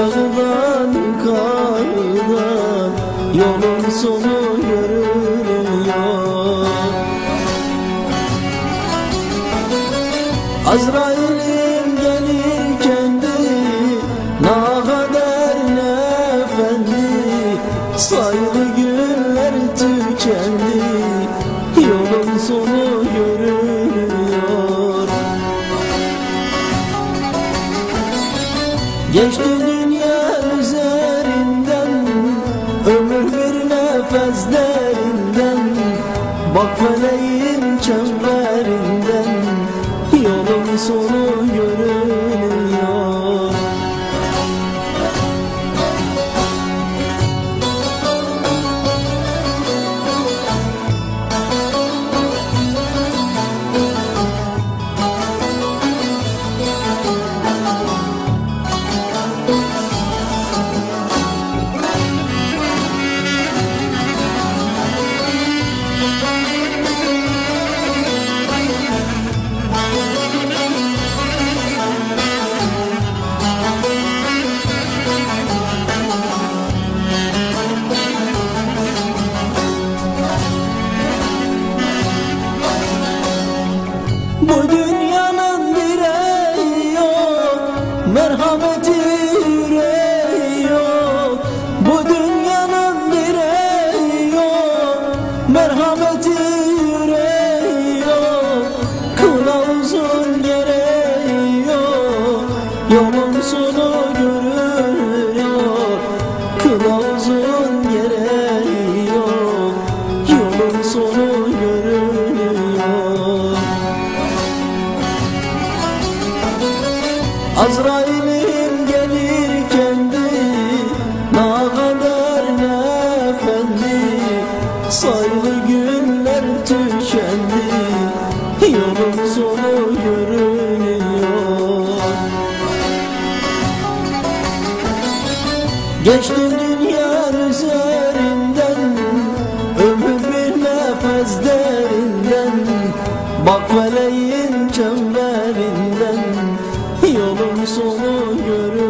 dağdan kardan yolun sonu görünüyor. Azrail'im gelirken de nakader efendi, sayılı günler tükendi, yolun sonu görünüyor. Geçti dünya üzerinden, ömür bir nefes derinden, bak feleğin çemberinden, yolun sonu görünüyor. Bu dünyanın direği yok, merhameti yüreği yok. Bu dünyanın direği yok, merhameti yüreği yok. Kılavuzun gereği yok, yolun sonu görünüyor. Kılavuzun gereği yok, yolun sonu görünüyor. Azrail'im gelirken de nakader efendi, sayılı günler tükendi, yolun sonu görünüyor. Geçti dünya üzerinden, ömür bir nefes derinden, bak feleğin çemberinden, yolun sonu görünüyor.